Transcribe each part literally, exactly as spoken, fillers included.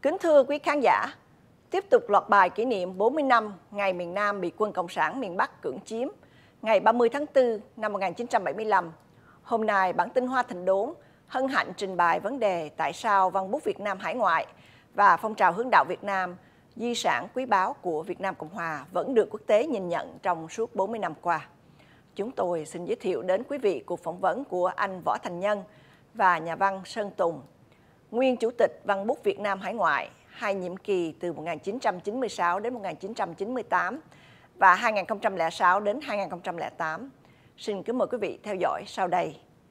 Kính thưa quý khán giả, tiếp tục loạt bài kỷ niệm bốn mươi năm ngày miền Nam bị quân Cộng sản miền Bắc cưỡng chiếm, ngày ba mươi tháng tư năm một nghìn chín trăm bảy mươi lăm. Hôm nay, bản tin Hoa Thành Đốn hân hạnh trình bày vấn đề tại sao văn bút Việt Nam hải ngoại và phong trào hướng đạo Việt Nam, di sản quý báu của Việt Nam Cộng Hòa vẫn được quốc tế nhìn nhận trong suốt bốn mươi năm qua. Chúng tôi xin giới thiệu đến quý vị cuộc phỏng vấn của anh Võ Thành Nhân và nhà văn Sơn Tùng, nguyên Chủ tịch Văn bút Việt Nam hải ngoại, hai nhiệm kỳ từ một nghìn chín trăm chín mươi sáu đến một nghìn chín trăm chín mươi tám và hai nghìn không trăm lẻ sáu đến hai nghìn không trăm lẻ tám. Xin kính mời quý vị theo dõi sau đây.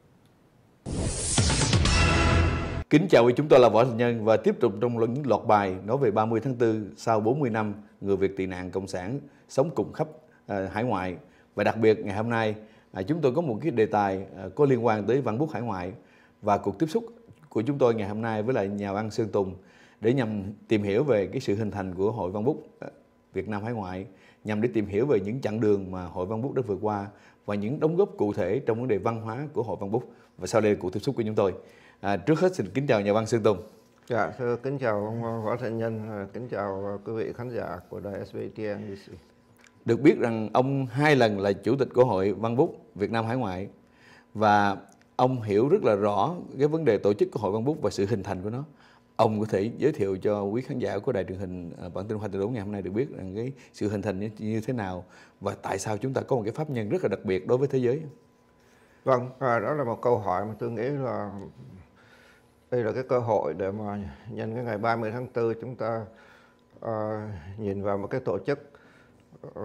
Kính chào quý, chúng tôi là Võ Thành Nhân và tiếp tục trong những loạt bài nói về ba mươi tháng tư sau bốn mươi năm người Việt tị nạn Cộng sản sống cùng khắp uh, hải ngoại. Và đặc biệt ngày hôm nay uh, chúng tôi có một cái đề tài uh, có liên quan tới văn bút hải ngoại, và cuộc tiếp xúc của chúng tôi ngày hôm nay với lại nhà văn Sơn Tùng để nhằm tìm hiểu về cái sự hình thành của Hội Văn bút Việt Nam hải ngoại, nhằm để tìm hiểu về những chặng đường mà Hội Văn bút đã vượt qua và những đóng góp cụ thể trong vấn đề văn hóa của Hội Văn bút. Và sau đây là cuộc tiếp xúc của chúng tôi. À, trước hết xin kính chào nhà văn Sơn Tùng. Dạ, thưa kính chào ông Võ Thành Nhân, kính chào quý vị khán giả của đài ét bê tê en bê xê. Được biết rằng ông hai lần là chủ tịch của Hội Văn bút Việt Nam hải ngoại và ông hiểu rất là rõ cái vấn đề tổ chức của Hội Văn bút và sự hình thành của nó. Ông có thể giới thiệu cho quý khán giả của đài truyền hình bản tin Hoa Thành Đốn ngày hôm nay được biết rằng cái sự hình thành như thế nào và tại sao chúng ta có một cái pháp nhân rất là đặc biệt đối với thế giới? Vâng, à, đó là một câu hỏi mà tôi nghĩ là đây là cái cơ hội để mà nhân cái ngày ba mươi tháng tư chúng ta uh, nhìn vào một cái tổ chức uh,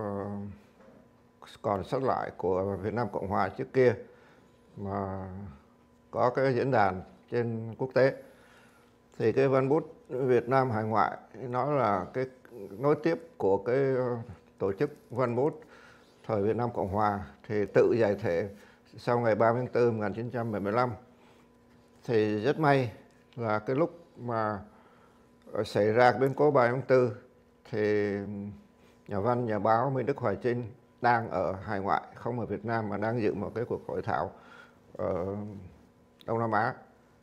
còn sót lại của Việt Nam Cộng Hòa trước kia mà có cái diễn đàn trên quốc tế. Thì cái Văn bút Việt Nam hải ngoại nó là cái nối tiếp của cái tổ chức văn bút thời Việt Nam Cộng Hòa thì tự giải thể sau ngày ba mươi tháng tư năm một nghìn chín trăm bảy mươi lăm. Thì rất may là cái lúc mà xảy ra biến cố ba mươi tháng tư thì nhà văn, nhà báo Minh Đức Hoài Trinh đang ở hải ngoại, không ở Việt Nam mà đang dự một cái cuộc hội thảo ở Đông Nam Á.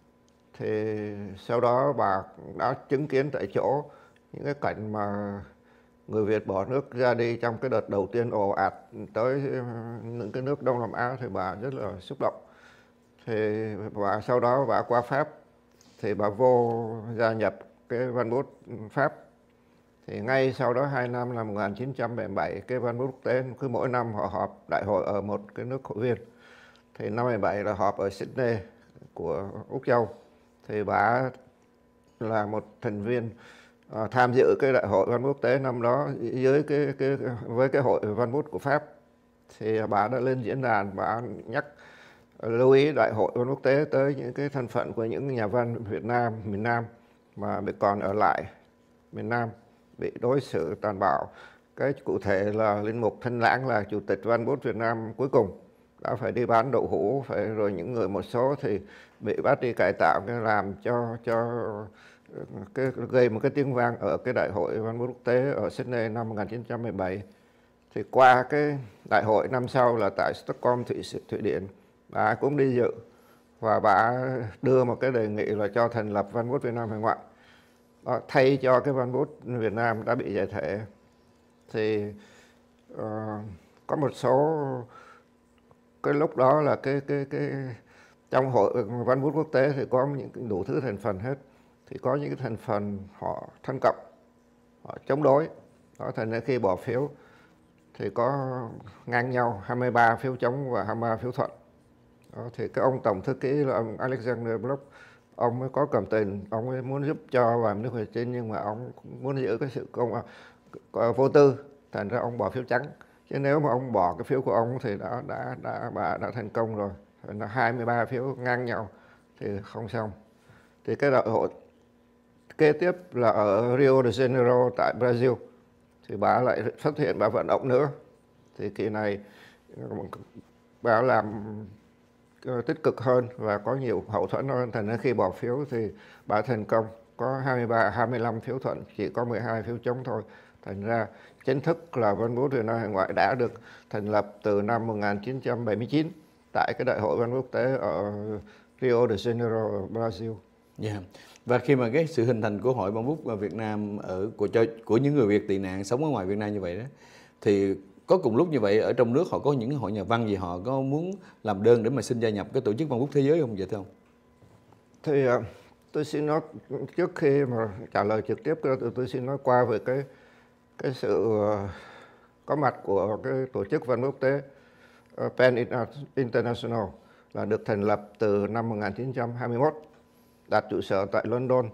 Thì sau đó bà đã chứng kiến tại chỗ những cái cảnh mà người Việt bỏ nước ra đi trong cái đợt đầu tiên ồ ạt tới những cái nước Đông Nam Á, thì bà rất là xúc động. Thì bà sau đó bà qua Pháp thì bà vô gia nhập cái văn bút Pháp. Thì ngay sau đó hai năm là một nghìn chín trăm bảy mươi bảy, cái văn bút quốc tế cứ mỗi năm họ họp đại hội ở một cái nước hội viên. Thì năm bảy mươi bảy là họp ở Sydney của Úc Châu. Thì bà là một thành viên à, tham dự cái đại hội văn bút quốc tế năm đó dưới cái, cái với cái hội văn bút của Pháp. Thì bà đã lên diễn đàn, bà nhắc lưu ý đại hội văn bút quốc tế tới những cái thân phận của những nhà văn Việt Nam, miền Nam mà bị còn ở lại miền Nam bị đối xử tàn bạo. Cái cụ thể là Linh Mục Thanh Lãng là chủ tịch Văn bút Việt Nam cuối cùng đã phải đi bán đậu hũ, phải rồi những người một số thì bị bắt đi cải tạo, cái làm cho cho cái gây một cái tiếng vang ở cái đại hội văn bút quốc tế ở Sydney năm một nghìn chín trăm mười bảy. Thì qua cái đại hội năm sau là tại Stockholm, Thụy Thụy Điển, bà cũng đi dự và bà đưa một cái đề nghị là cho thành lập Văn bút Việt Nam hải ngoại. Đó, thay cho cái Văn bút Việt Nam đã bị giải thể. Thì uh, có một số cái lúc đó là cái cái cái trong hội văn bút quốc tế thì có những đủ thứ thành phần hết. Thì có những cái thành phần họ thân cộng, họ chống đối. Đó, thành ra khi bỏ phiếu thì có ngang nhau hai mươi ba phiếu chống và hai mươi ba phiếu thuận. Đó, thì cái ông tổng thư ký là ông Alexander Bloch, ông mới có cảm tình, ông ấy muốn giúp cho và nước Hoài Trinh, nhưng mà ông muốn giữ cái sự công à, vô tư, thành ra ông bỏ phiếu trắng. Chứ nếu mà ông bỏ cái phiếu của ông thì đã đã đã bà đã thành công rồi, là hai mươi ba phiếu ngang nhau thì không xong. Thì cái đại hội kế tiếp là ở Rio de Janeiro tại Brazil, thì bà lại xuất hiện, bà vận động nữa. Thì kỳ này bà làm tích cực hơn và có nhiều hậu thuẫn hơn, thành ra khi bỏ phiếu thì bà thành công, có hai mươi ba, hai mươi lăm phiếu thuận, chỉ có mười hai phiếu chống thôi. Thành ra chính thức là Văn bút Việt Nam hải ngoại đã được thành lập từ năm một nghìn chín trăm bảy mươi chín tại cái đại hội văn bút quốc tế ở Rio de Janeiro, Brazil. Yeah. Và khi mà cái sự hình thành của Hội Bang bút Việt Nam ở của cho của những người Việt tị nạn sống ở ngoài Việt Nam như vậy đó, thì có cùng lúc như vậy ở trong nước họ có những hội nhà văn gì họ có muốn làm đơn để mà xin gia nhập cái tổ chức Bang bút thế giới không vậy thưa ông? Thì uh, tôi xin nói trước khi mà trả lời trực tiếp, tôi, tôi xin nói qua về cái cái sự uh, có mặt của cái tổ chức văn quốc tế uh, PEN International là được thành lập từ năm một nghìn chín trăm hai mươi mốt, đặt trụ sở tại London.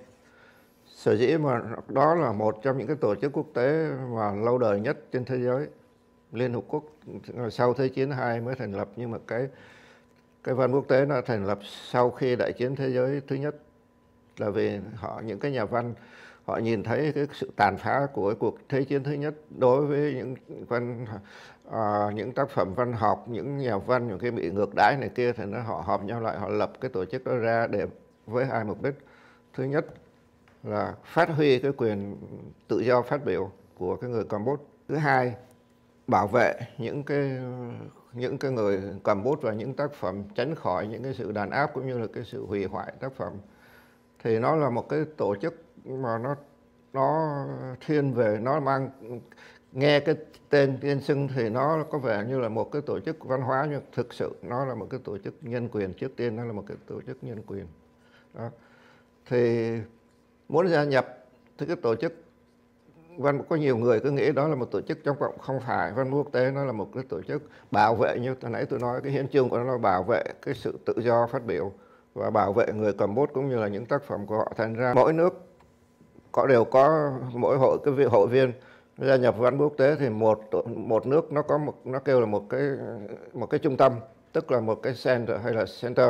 Sở dĩ mà đó là một trong những cái tổ chức quốc tế mà lâu đời nhất trên thế giới. Liên Hợp Quốc sau Thế chiến hai mới thành lập, nhưng mà cái cái văn quốc tế nó thành lập sau khi Đại chiến thế giới thứ nhất, là vì họ những cái nhà văn họ nhìn thấy cái sự tàn phá của cái cuộc Thế chiến thứ nhất đối với những văn à, những tác phẩm văn học, những nhà văn những cái bị ngược đãi này kia, thì nó họ họp nhau lại, họ lập cái tổ chức đó ra để với hai mục đích. Thứ nhất là phát huy cái quyền tự do phát biểu của cái người cầm bút. Thứ hai, bảo vệ những cái những cái người cầm bút và những tác phẩm, tránh khỏi những cái sự đàn áp cũng như là cái sự hủy hoại tác phẩm. Thì nó là một cái tổ chức mà nó nó thiên về, nó mang, nghe cái tên tên xưng thì nó có vẻ như là một cái tổ chức văn hóa, nhưng thực sự nó là một cái tổ chức nhân quyền. Trước tiên nó là một cái tổ chức nhân quyền đó. Thì muốn gia nhập thì cái tổ chức văn, có nhiều người cứ nghĩ đó là một tổ chức chống cộng. Không phải, văn quốc tế nó là một cái tổ chức bảo vệ, như hồi nãy tôi nói, cái hiến chương của nó là bảo vệ cái sự tự do phát biểu và bảo vệ người cầm bút cũng như là những tác phẩm của họ. Thành ra mỗi nước có đều có mỗi hội cái vị hội viên gia nhập văn quốc tế, thì một một nước nó có một, nó kêu là một cái một cái trung tâm, tức là một cái center hay là center.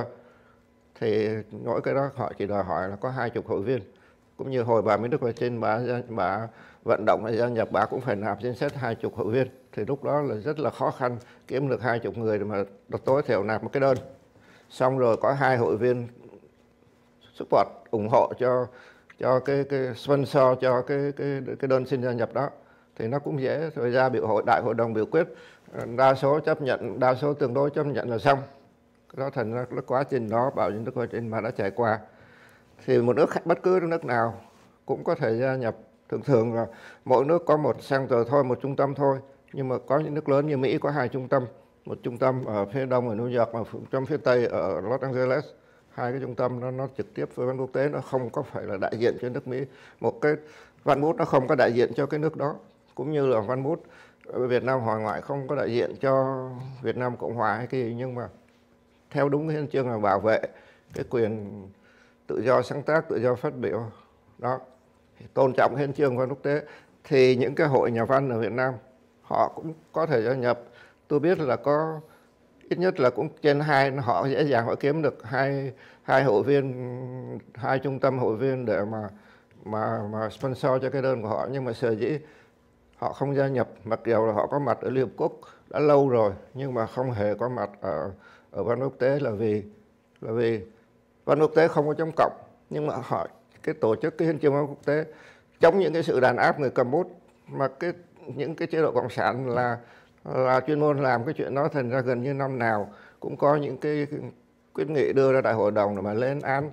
Thì mỗi cái đó họ chỉ đòi hỏi là có hai chục hội viên. Cũng như hồi bà Minh Đức ở trên, bà bà vận động gia nhập, bà cũng phải nạp danh sách hai chục hội viên. Thì lúc đó là rất là khó khăn kiếm được hai chục người mà tối thiểu nạp một cái đơn. Xong rồi có hai hội viên support, ủng hộ cho cho cái cái sponsor cho cái cái cái đơn xin gia nhập đó, thì nó cũng dễ. Rồi ra biểu hội đại hội đồng biểu quyết, đa số chấp nhận, đa số tương đối chấp nhận là xong. Cái đó thành ra cái quá trình đó bảo những nước trên mà đã trải qua, thì một nước bất cứ nước nào cũng có thể gia nhập. Thường thường là mỗi nước có một center thôi, một trung tâm thôi. Nhưng mà có những nước lớn như Mỹ có hai trung tâm, một trung tâm ở phía đông ở New York và trong phía tây ở Los Angeles. Hai cái trung tâm nó, nó trực tiếp với văn quốc tế, nó không có phải là đại diện cho nước Mỹ. Một cái văn bút nó không có đại diện cho cái nước đó, cũng như là văn bút ở Việt Nam Hòa ngoại không có đại diện cho Việt Nam Cộng Hòa hay cái gì. Nhưng mà theo đúng cái hiến chương là bảo vệ cái quyền tự do sáng tác, tự do phát biểu đó, tôn trọng hiến chương văn quốc tế. Thì những cái hội nhà văn ở Việt Nam họ cũng có thể gia nhập. Tôi biết là có ít nhất là cũng trên hai, họ dễ dàng họ kiếm được hai hai hội viên, hai trung tâm hội viên để mà mà mà sponsor cho cái đơn của họ. Nhưng mà sở dĩ họ không gia nhập, mặc dù là họ có mặt ở Liên Hợp Quốc đã lâu rồi, nhưng mà không hề có mặt ở ở văn quốc tế, là vì là vì văn quốc tế không có chống cộng, nhưng mà họ cái tổ chức cái hiến chương văn quốc tế chống những cái sự đàn áp người cầm bút, mà cái những cái chế độ cộng sản là là chuyên môn làm cái chuyện đó. Thành ra gần như năm nào cũng có những cái quyết nghị đưa ra đại hội đồng để mà lên án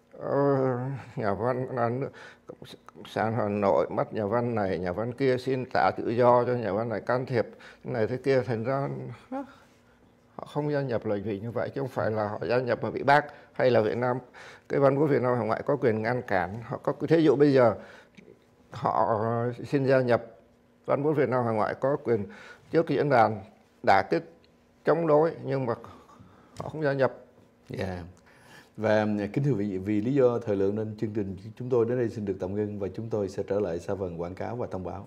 uh, nhà văn cộng sản Hà Nội bắt nhà văn này, nhà văn kia, xin trả tự do cho nhà văn này, can thiệp này thế kia. Thành ra họ không gia nhập là vì như vậy, chứ không phải là họ gia nhập mà bị bác, hay là Việt Nam, cái văn quốc Việt Nam Hải ngoại có quyền ngăn cản. Họ có thí dụ bây giờ họ xin gia nhập văn quốc Việt Nam Hải ngoại có quyền trước cái diễn đàn đả kích chống đối, nhưng mà họ không gia nhập. Yeah. Và kính thưa quý vị, vì lý do thời lượng nên chương trình chúng tôi đến đây xin được tạm ngưng, và chúng tôi sẽ trở lại sau phần quảng cáo và thông báo.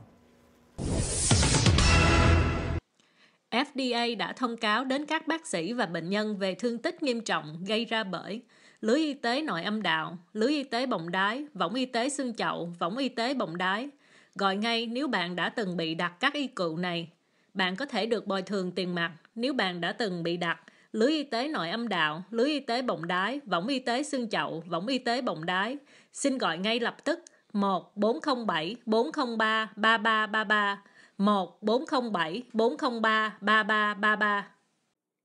ép đê a đã thông cáo đến các bác sĩ và bệnh nhân về thương tích nghiêm trọng gây ra bởi lưới y tế nội âm đạo, lưới y tế bọng đái, võng y tế xương chậu, võng y tế bọng đái. Gọi ngay nếu bạn đã từng bị đặt các y cựu này. Bạn có thể được bồi thường tiền mặt nếu bạn đã từng bị đặt lưới y tế nội âm đạo, lưới y tế bọng đái, võng y tế xương chậu, võng y tế bọng đái. Xin gọi ngay lập tức một bốn không bảy bốn không ba ba ba ba ba, một bốn không bảy bốn không ba ba ba ba ba.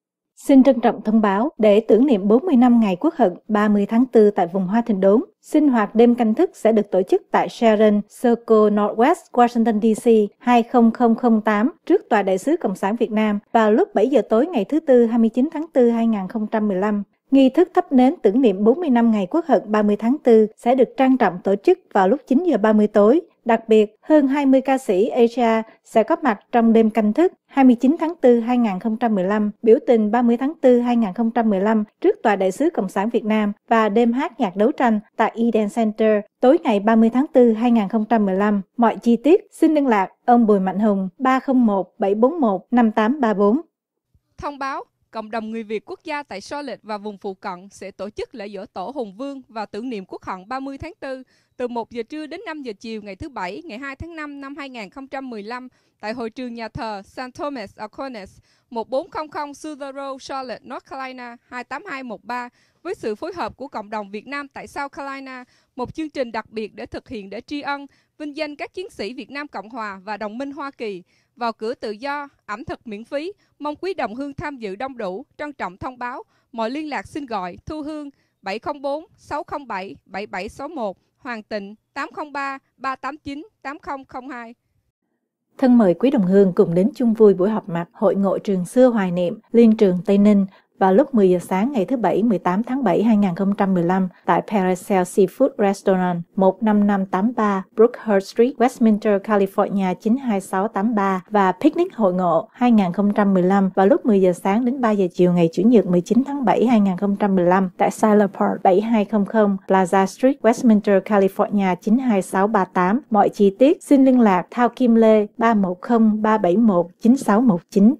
Xin trân trọng thông báo, để tưởng niệm bốn mươi năm ngày Quốc hận ba mươi tháng tư tại vùng Hoa Thịnh Đốn, sinh hoạt đêm canh thức sẽ được tổ chức tại Sheraton Circle Northwest, Washington D C hai không không không tám trước Tòa Đại sứ Cộng sản Việt Nam vào lúc bảy giờ tối ngày thứ Tư hai mươi chín tháng tư hai nghìn không trăm mười lăm. Nghi thức thắp nến tưởng niệm bốn mươi năm ngày Quốc hận ba mươi tháng tư sẽ được trang trọng tổ chức vào lúc chín giờ ba mươi tối. Đặc biệt, hơn hai mươi ca sĩ Asia sẽ có mặt trong đêm canh thức hai mươi chín tháng tư hai nghìn không trăm mười lăm, biểu tình ba mươi tháng tư hai nghìn không trăm mười lăm trước Tòa Đại sứ Cộng sản Việt Nam và đêm hát nhạc đấu tranh tại Eden Center tối ngày ba mươi tháng tư hai nghìn không trăm mười lăm. Mọi chi tiết xin liên lạc ông Bùi Mạnh Hùng ba không một bảy bốn một năm tám ba bốn. Thông báo, cộng đồng người Việt quốc gia tại Charlotte và vùng phụ cận sẽ tổ chức lễ giỗ tổ Hùng Vương và tưởng niệm Quốc hận ba mươi tháng tư từ một giờ trưa đến năm giờ chiều ngày thứ Bảy, ngày hai tháng năm năm hai nghìn không trăm mười lăm tại hội trường nhà thờ Saint Thomas Aquinas, một bốn không không Sutter Road, Charlotte, North Carolina hai tám hai một ba, với sự phối hợp của cộng đồng Việt Nam tại South Carolina, một chương trình đặc biệt để thực hiện để tri ân, vinh danh các chiến sĩ Việt Nam Cộng Hòa và đồng minh Hoa Kỳ. Vào cửa tự do, ẩm thực miễn phí, mong quý đồng hương tham dự đông đủ, trân trọng thông báo. Mọi liên lạc xin gọi Thu Hương bảy không bốn sáu không bảy bảy bảy sáu một, Hoàng Tịnh tám không ba ba tám chín tám không không hai. Thân mời quý đồng hương cùng đến chung vui buổi họp mặt Hội ngộ trường xưa hoài niệm Liên trường Tây Ninh vào lúc mười giờ sáng ngày thứ Bảy mười tám tháng bảy hai nghìn không trăm mười lăm tại Paracel Seafood Restaurant một năm năm tám ba Brookhurst Street, Westminster, California chín hai sáu tám ba và Picnic Hội ngộ hai nghìn không trăm mười lăm vào lúc mười giờ sáng đến ba giờ chiều ngày Chủ nhật mười chín tháng bảy hai nghìn không trăm mười lăm tại Siler Park bảy hai không không Plaza Street, Westminster, California chín hai sáu ba tám. Mọi chi tiết xin liên lạc Thao Kim Lê ba một không ba bảy một chín sáu một chín.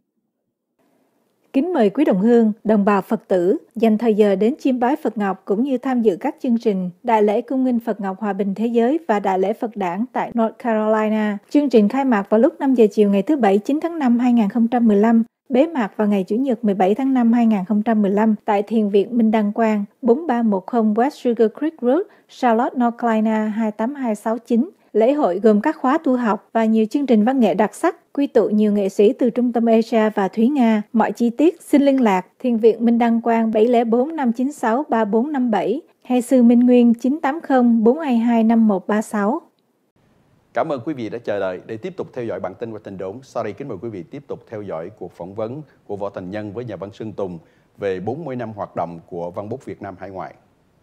Kính mời quý đồng hương, đồng bào Phật tử dành thời giờ đến chiêm bái Phật Ngọc cũng như tham dự các chương trình Đại lễ Cung nghinh Phật Ngọc Hòa bình Thế giới và Đại lễ Phật Đản tại North Carolina. Chương trình khai mạc vào lúc năm giờ chiều ngày thứ Bảy chín tháng năm hai nghìn không trăm mười lăm, bế mạc vào ngày Chủ nhật mười bảy tháng năm hai nghìn không trăm mười lăm tại Thiền viện Minh Đăng Quang bốn ba một không West Sugar Creek Road, Charlotte, North Carolina hai tám hai sáu chín. Lễ hội gồm các khóa tu học và nhiều chương trình văn nghệ đặc sắc, quy tụ nhiều nghệ sĩ từ Trung tâm Asia và Thúy Nga. Mọi chi tiết xin liên lạc Thiền viện Minh Đăng Quang bảy không bốn năm chín sáu ba bốn năm bảy hay Sư Minh Nguyên chín tám không bốn hai hai năm một ba sáu. Cảm ơn quý vị đã chờ đợi để tiếp tục theo dõi bản tin Võ Thành Đốn. Sau đây kính mời quý vị tiếp tục theo dõi cuộc phỏng vấn của Võ Thành Nhân với nhà văn Sơn Tùng về bốn mươi năm hoạt động của Văn bút Việt Nam hải ngoại.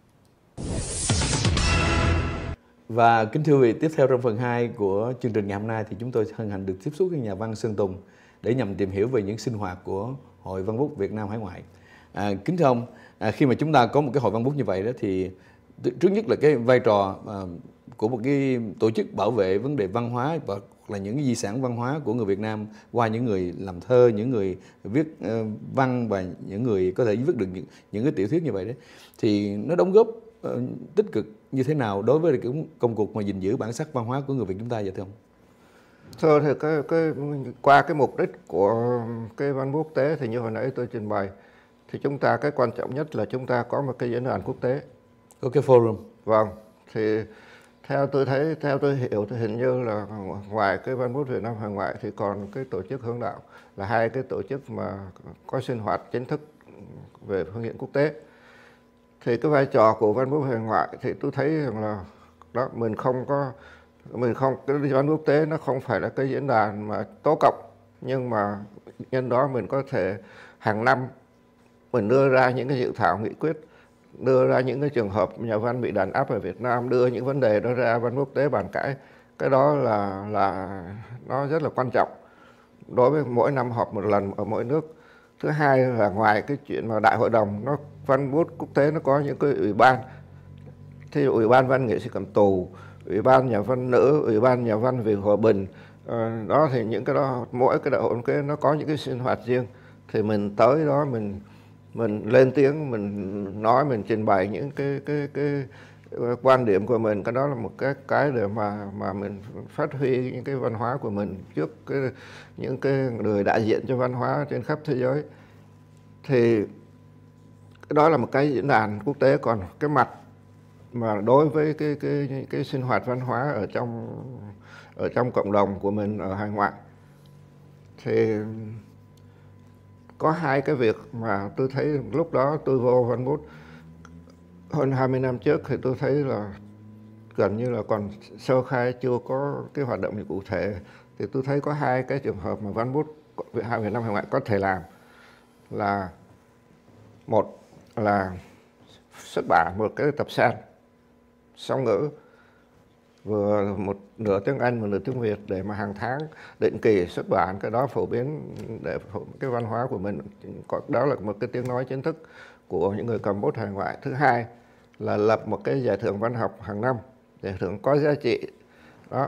Và kính thưa quý vị, tiếp theo trong phần hai của chương trình ngày hôm nay thì chúng tôi hân hạnh được tiếp xúc với nhà văn Sơn Tùng để nhằm tìm hiểu về những sinh hoạt của Hội Văn bút Việt Nam hải ngoại. À, kính thưa ông, à, khi mà chúng ta có một cái hội văn bút như vậy đó thì trước nhất là cái vai trò à, của một cái tổ chức bảo vệ vấn đề văn hóa và là những cái di sản văn hóa của người Việt Nam qua những người làm thơ, những người viết uh, văn và những người có thể viết được những, những cái tiểu thuyết như vậy đấy, thì nó đóng góp uh, tích cực như thế nào đối với cái công cuộc mà gìn giữ bản sắc văn hóa của người Việt chúng ta vậy thưa ông? Thưa thì cái, cái, qua cái mục đích của cái văn bút quốc tế thì như hồi nãy tôi trình bày thì chúng ta cái quan trọng nhất là chúng ta có một cái diễn đàn quốc tế, có cái forum. Vâng, thì theo tôi thấy, theo tôi hiểu thì hình như là ngoài cái Văn bút Việt Nam hải ngoại thì còn cái tổ chức Hướng đạo là hai cái tổ chức mà có sinh hoạt chính thức về phương diện quốc tế. Thì cái vai trò của Văn bút hải ngoại thì tôi thấy rằng là đó, mình không có mình không cái Văn bút quốc tế nó không phải là cái diễn đàn mà tố cộng, nhưng mà nhân đó mình có thể hàng năm mình đưa ra những cái dự thảo nghị quyết, đưa ra những cái trường hợp nhà văn bị đàn áp ở Việt Nam, đưa những vấn đề đó ra văn quốc tế bàn cãi. Cái đó là là nó rất là quan trọng đối với mỗi năm họp một lần ở mỗi nước. Thứ hai là ngoài cái chuyện mà đại hội đồng nó văn bút quốc tế nó có những cái ủy ban, thì ủy ban văn nghệ sĩ cầm tù, ủy ban nhà văn nữ, ủy ban nhà văn vì hòa bình, à, đó thì những cái đó mỗi cái đại hội cái nó có những cái sinh hoạt riêng, thì mình tới đó mình mình lên tiếng, mình nói, mình trình bày những cái cái cái quan điểm của mình. Cái đó là một cái cái để mà mà mình phát huy những cái văn hóa của mình trước cái những cái người đại diện cho văn hóa trên khắp thế giới. Thì cái đó là một cái diễn đàn quốc tế. Còn cái mặt mà đối với cái cái cái, cái sinh hoạt văn hóa ở trong ở trong cộng đồng của mình ở hải ngoại thì có hai cái việc mà tôi thấy lúc đó tôi vô Văn Bút hơn hai mươi năm trước thì tôi thấy là gần như là còn sơ khai, chưa có cái hoạt động gì cụ thể. Thì tôi thấy có hai cái trường hợp mà Văn Bút hai Việt Nam Hải Ngoại có thể làm là: một là xuất bản một cái tập san song ngữ, vừa một nửa tiếng Anh, một nửa tiếng Việt, để mà hàng tháng định kỳ xuất bản cái đó, phổ biến để cái văn hóa của mình. Đó là một cái tiếng nói chính thức của những người cầm bút hải ngoại. Thứ hai là lập một cái giải thưởng văn học hàng năm, giải thưởng có giá trị. Đó,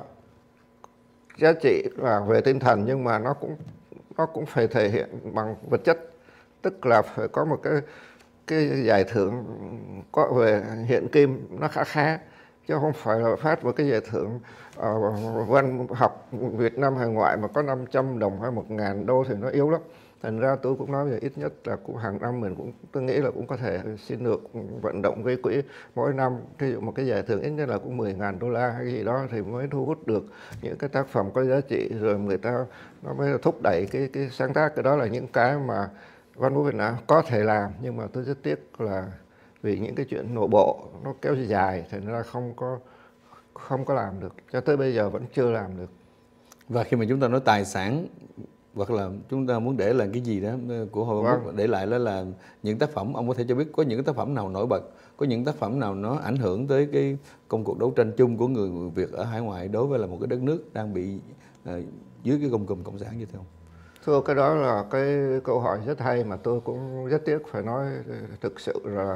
giá trị là về tinh thần, nhưng mà nó cũng nó cũng phải thể hiện bằng vật chất, tức là phải có một cái cái giải thưởng có về hiện kim nó khá khá, chứ không phải là phát một cái giải thưởng uh, văn học Việt Nam hải ngoại mà có năm trăm đồng hay một ngàn đô thì nó yếu lắm. Thành ra tôi cũng nói là ít nhất là cũng hàng năm mình cũng, tôi nghĩ là cũng có thể xin được vận động gây quỹ mỗi năm, ví dụ một cái giải thưởng ít nhất là cũng mười ngàn đô la hay gì đó thì mới thu hút được những cái tác phẩm có giá trị, rồi người ta nó mới thúc đẩy cái cái sáng tác. Cái đó là những cái mà Văn Bút Việt Nam có thể làm, nhưng mà tôi rất tiếc là vì những cái chuyện nội bộ nó kéo dài thì nó không có không có làm được, cho tới bây giờ vẫn chưa làm được. Và khi mà chúng ta nói tài sản hoặc là chúng ta muốn để lại cái gì đó của Hội Văn Bút để lại, đó là những tác phẩm, ông có thể cho biết có những cái tác phẩm nào nổi bật, có những tác phẩm nào nó ảnh hưởng tới cái công cuộc đấu tranh chung của người Việt ở hải ngoại đối với là một cái đất nước đang bị uh, dưới cái gông cùm cộng sản như thế không? Thưa, cái đó là cái câu hỏi rất hay mà tôi cũng rất tiếc phải nói thực sự là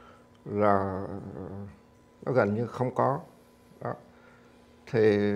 là nó gần như không có. Đó. Thì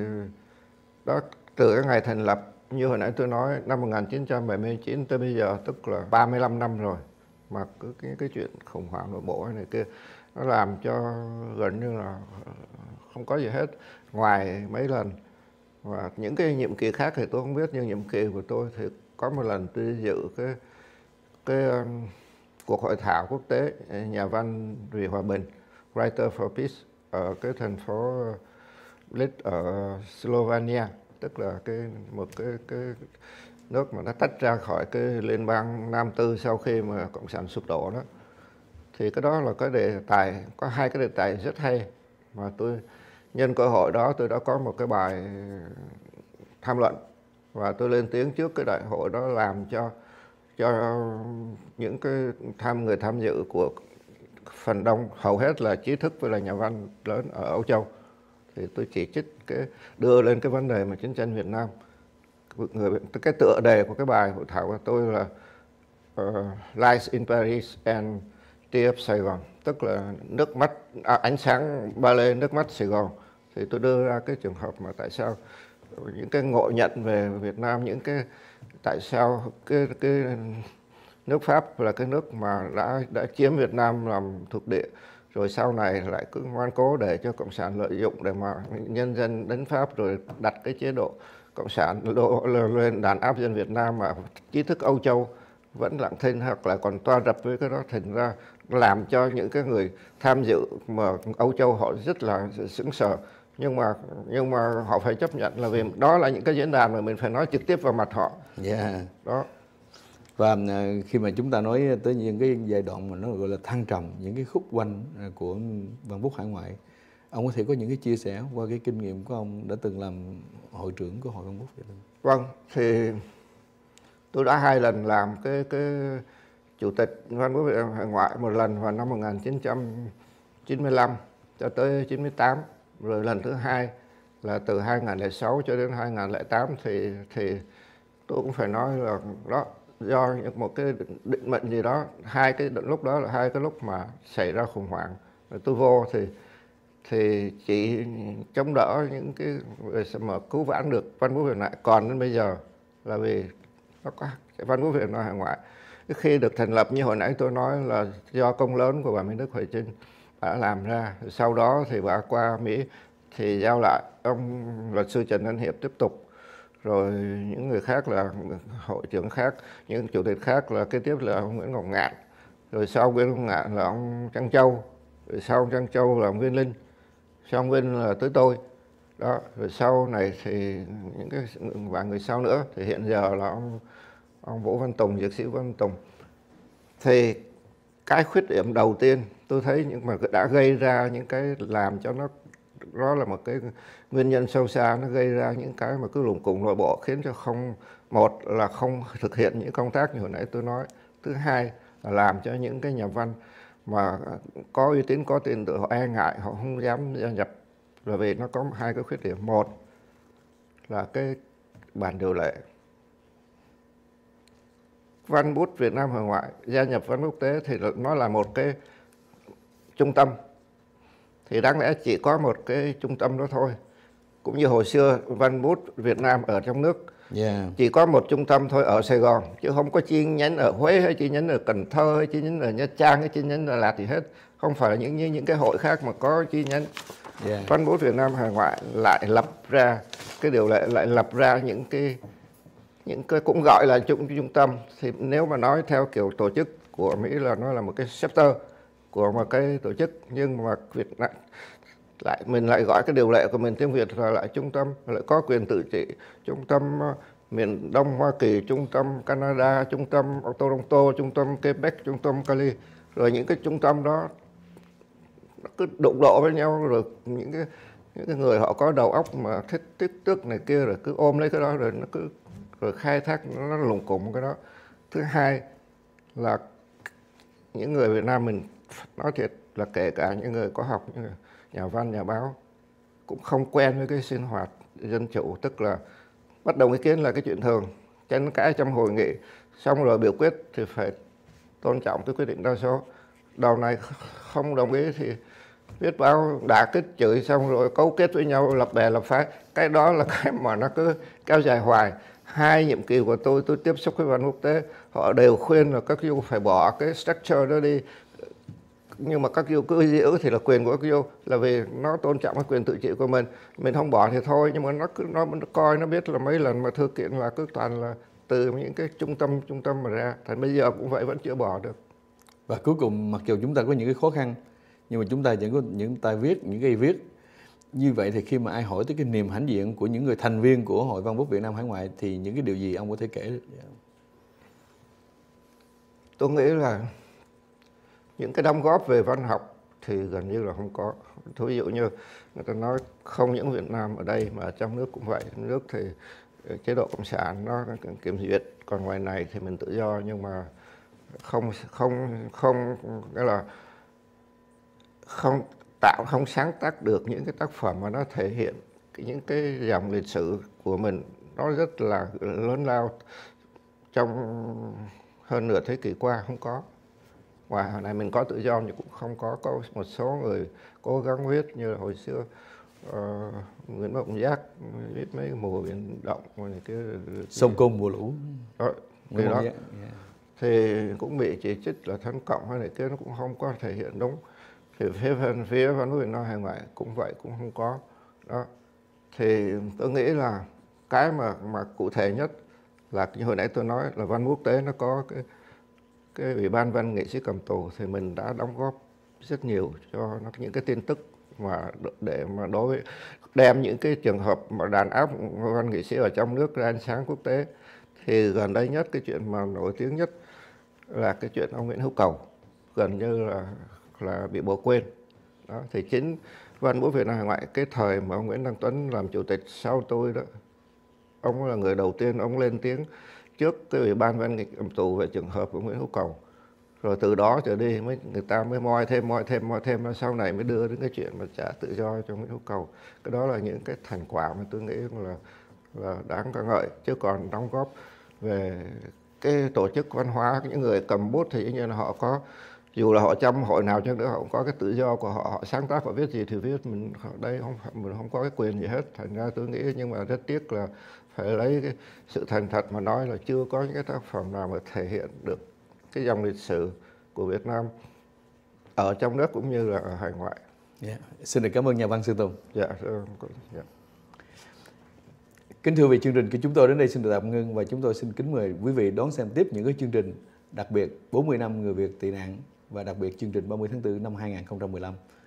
đó, từ cái ngày thành lập như hồi nãy tôi nói năm một nghìn chín trăm bảy mươi chín tới bây giờ, tức là ba mươi lăm năm rồi, mà cứ cái, cái chuyện khủng hoảng nội bộ này kia nó làm cho gần như là không có gì hết, ngoài mấy lần. Và những cái nhiệm kỳ khác thì tôi không biết, nhưng nhiệm kỳ của tôi thì có một lần tôi dự cái cái um, cuộc hội thảo quốc tế nhà văn vì hòa bình, Writer for Peace, ở cái thành phố Bled ở Slovenia, tức là cái một cái cái nước mà nó tách ra khỏi cái liên bang Nam Tư sau khi mà cộng sản sụp đổ đó. Thì cái đó là cái đề tài, có hai cái đề tài rất hay mà tôi nhân cơ hội đó tôi đã có một cái bài tham luận và tôi lên tiếng trước cái đại hội đó, làm cho cho những cái tham người tham dự của phần đông hầu hết là trí thức với là nhà văn lớn ở Âu Châu. Thì tôi chỉ trích cái đưa lên cái vấn đề mà chiến tranh Việt Nam. Người cái tựa đề của cái bài hội thảo của tôi là uh, Lights in Paris and Tears of Saigon, tức là nước mắt à, ánh sáng ba lê, nước mắt Sài Gòn. Thì tôi đưa ra cái trường hợp mà tại sao những cái ngộ nhận về Việt Nam, những cái tại sao cái cái nước Pháp là cái nước mà đã đã chiếm Việt Nam làm thuộc địa, rồi sau này lại cứ ngoan cố để cho cộng sản lợi dụng để mà nhân dân đánh Pháp, rồi đặt cái chế độ cộng sản lên đàn áp dân Việt Nam, mà trí thức Âu Châu vẫn lặng thinh hoặc là còn toa rập với cái đó. Thành ra làm cho những cái người tham dự mà Âu Châu họ rất là sững sờ, nhưng mà nhưng mà họ phải chấp nhận là vì đó là những cái diễn đàn mà mình phải nói trực tiếp vào mặt họ. Yeah. Đó. Và khi mà chúng ta nói tới những cái giai đoạn mà nó gọi là thăng trầm, những cái khúc quanh của Văn Bút hải ngoại, ông có thể có những cái chia sẻ qua cái kinh nghiệm của ông đã từng làm hội trưởng của Hội Văn Bút Việt Nam? Vâng, thì tôi đã hai lần làm cái cái chủ tịch Văn Bút Việt Nam hải ngoại, một lần vào năm một nghìn chín trăm chín mươi lăm cho tới chín mươi tám, rồi lần thứ hai là từ hai nghìn không trăm lẻ sáu cho đến hai nghìn không trăm lẻ tám. thì thì tôi cũng phải nói là đó, do một cái định mệnh gì đó, hai cái lúc đó là hai cái lúc mà xảy ra khủng hoảng. Rồi tôi vô thì thì chỉ chống đỡ những cái mà cứu vãn được Văn Bút Việt Nam còn đến bây giờ là vì nó có Văn Bút Việt Nam hải ngoại. Khi được thành lập như hồi nãy tôi nói là do công lớn của bà Minh Đức Huệ Trinh đã làm ra. Sau đó thì bà qua Mỹ thì giao lại ông luật sư Trần Ân Hiệp tiếp tục, rồi những người khác là hội trưởng khác, những chủ tịch khác là kế tiếp là ông Nguyễn Ngọc Ngạn, rồi sau Nguyễn Ngọc Ngạn là ông Trăng Châu, rồi sau ông Trăng Châu là ông Viên Linh, sau ông Viên là tới tôi đó, rồi sau này thì những cái và người sau nữa thì hiện giờ là ông ông Vũ Văn Tùng, dược sĩ Vũ Văn Tùng. Thì cái khuyết điểm đầu tiên tôi thấy nhưng mà đã gây ra những cái làm cho nó đó là một cái nguyên nhân sâu xa, nó gây ra những cái mà cứ lủng củng nội bộ, khiến cho không, một là không thực hiện những công tác như hồi nãy tôi nói, thứ hai là làm cho những cái nhà văn mà có uy tín có tiền tự họ e ngại, họ không dám gia nhập, là vì nó có hai cái khuyết điểm. Một là cái bản điều lệ, văn bút Việt Nam hải ngoại gia nhập văn quốc tế thì nó là một cái trung tâm, thì đáng lẽ chỉ có một cái trung tâm đó thôi. Cũng như hồi xưa văn bút Việt Nam ở trong nước yeah. chỉ có một trung tâm thôi ở Sài Gòn, chứ không có chi nhánh ở Huế hay chi nhánh ở Cần Thơ hay chi nhánh ở Nha Trang hay chi nhánh ở Đà Lạt gì hết. Không phải là những như những cái hội khác mà có chi nhánh. Yeah. Văn bút Việt Nam hải ngoại lại lập ra cái điều lệ, lại lập ra những cái những cái cũng gọi là trung trung tâm. Thì nếu mà nói theo kiểu tổ chức của Mỹ là nó là một cái chapter của một cái tổ chức, nhưng mà Việt Nam lại mình lại gọi cái điều lệ của mình tiếng Việt là lại trung tâm, lại có quyền tự trị, trung tâm uh, miền Đông Hoa Kỳ, trung tâm Canada, trung tâm Toronto, trung tâm Quebec, trung tâm Cali, rồi những cái trung tâm đó nó cứ đụng độ với nhau, rồi những cái những cái người họ có đầu óc mà thích tích tức này kia rồi cứ ôm lấy cái đó rồi nó cứ rồi khai thác nó lùng củng cái đó. Thứ hai là những người Việt Nam mình nói thiệt là kể cả những người có học, những người nhà văn, nhà báo cũng không quen với cái sinh hoạt dân chủ, tức là bất đồng ý kiến là cái chuyện thường, tranh cãi trong hội nghị xong rồi biểu quyết thì phải tôn trọng cái quyết định đa số. Đầu này không đồng ý thì viết báo đã kích chửi xong rồi cấu kết với nhau lập bè lập phái. Cái đó là cái mà nó cứ kéo dài hoài. Hai nhiệm kỳ của tôi tôi tiếp xúc với văn quốc tế, họ đều khuyên là các du phải bỏ cái structure đó đi, nhưng mà các du cứ giữ thì là quyền của các du, là vì nó tôn trọng cái quyền tự trị của mình, mình không bỏ thì thôi. Nhưng mà nó cứ nó, nó coi nó biết là mấy lần mà thư kiện là cứ toàn là từ những cái trung tâm trung tâm mà ra, thành bây giờ cũng vậy, vẫn chưa bỏ được. Và cuối cùng mặc dù chúng ta có những cái khó khăn, nhưng mà chúng ta vẫn có những tay viết, những cái viết như vậy. Thì khi mà ai hỏi tới cái niềm hãnh diện của những người thành viên của Hội Văn bút Việt Nam hải ngoại thì những cái điều gì ông có thể kể được? Tôi nghĩ là những cái đóng góp về văn học thì gần như là không có. Ví dụ như người ta nói không những Việt Nam ở đây mà ở trong nước cũng vậy. Trong nước thì chế độ cộng sản nó kiểm duyệt, còn ngoài này thì mình tự do, nhưng mà không không không cái là không tạo không sáng tác được những cái tác phẩm mà nó thể hiện những cái dòng lịch sử của mình, nó rất là lớn lao trong hơn nửa thế kỷ qua, không có. Ngoài hồi này mình có tự do nhưng cũng không có. Có một số người cố gắng viết như là hồi xưa uh, Nguyễn Mộng Giác viết mấy mùa biển động này kia, sông Côn mùa lũ đó, thì đó yeah. thì cũng bị chỉ trích là thân cộng hay này kia, nó cũng không có thể hiện đúng. Thì phía văn phía văn bút Việt Nam hải ngoại cũng vậy, cũng không có đó. Thì tôi nghĩ là cái mà mà cụ thể nhất là như hồi nãy tôi nói là văn quốc tế nó có cái cái ủy ban văn nghệ sĩ cầm tù, thì mình đã đóng góp rất nhiều cho nó những cái tin tức mà để mà đối với đem những cái trường hợp mà đàn áp văn nghệ sĩ ở trong nước ra ánh sáng quốc tế. Thì gần đây nhất cái chuyện mà nổi tiếng nhất là cái chuyện ông Nguyễn Hữu Cầu gần như là là bị bỏ quên đó. Thì chính văn bút Việt Nam hải ngoại cái thời mà ông Nguyễn Đăng Tuấn làm chủ tịch sau tôi đó, ông là người đầu tiên ông lên tiếng trước cái ủy ban văn nghệ cầm tù về trường hợp của Nguyễn Hữu Cầu. Rồi từ đó trở đi mới người ta mới moi thêm moi thêm moi thêm sau này mới đưa đến cái chuyện mà trả tự do cho Nguyễn Hữu Cầu. Cái đó là những cái thành quả mà tôi nghĩ là là đáng ca ngợi. Chứ còn đóng góp về cái tổ chức văn hóa, những người cầm bút thì như là họ có, dù là họ trong hội nào chứ nữa, họ cũng có cái tự do của họ, họ sáng tác họ viết gì thì viết, mình đây không mình không có cái quyền gì hết. Thành ra tôi nghĩ, nhưng mà rất tiếc là phải lấy cái sự thành thật mà nói là chưa có những cái tác phẩm nào mà thể hiện được cái dòng lịch sử của Việt Nam ở trong nước cũng như là ở hải ngoại. Yeah. Xin được cảm ơn nhà văn Sơn Tùng. Dạ. Yeah. Kính thưa vị, chương trình của chúng tôi đến đây xin được tạm ngưng, và chúng tôi xin kính mời quý vị đón xem tiếp những cái chương trình đặc biệt bốn mươi năm người Việt tị nạn, và đặc biệt chương trình ba mươi tháng tư năm hai nghìn không trăm mười lăm.